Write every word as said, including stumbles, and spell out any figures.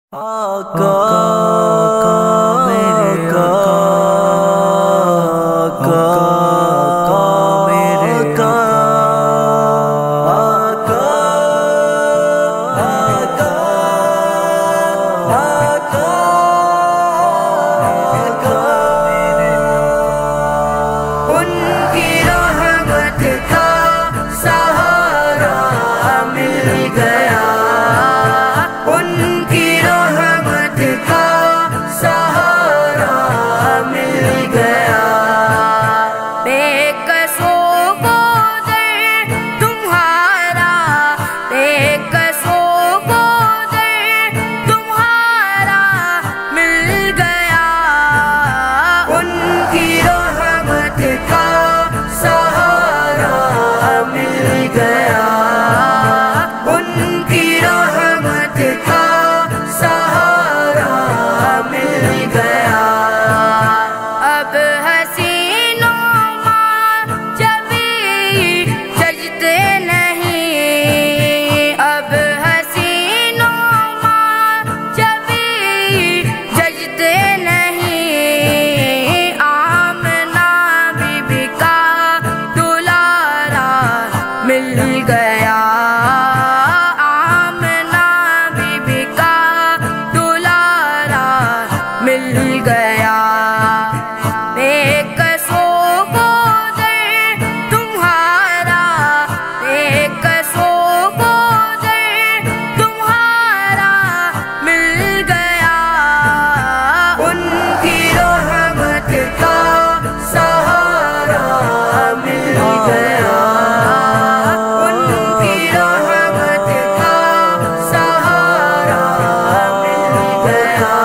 آقا میرے آقا آقا میرے آقا آقا آقا آقا ان کی رحمت کا سہارا مل گیا، ان کی رحمت کا سہارا مل گیا، بے قصوں کو در تمہارا، بے قصوں کو در تمہارا مل گیا، ان کی رحمت کا سہارا مل گیا، ان کی رحمت کا سہارا مل گیا۔ اب حسینوں ماں جبھی ججتے نہیں، ب حسینوں ماں جبھی ججتے نہیں، آمنہ بی بی کا دلارا مل گیا، آمنہ بی بی کا دلارا مل گیا، بے قصوں کو در تمہارا، بے قصوں کو در تمہارا مل گیا، ان کی رحمت کا سہارا مل گیا، ان کی رحمت کا سہارا مل گیا۔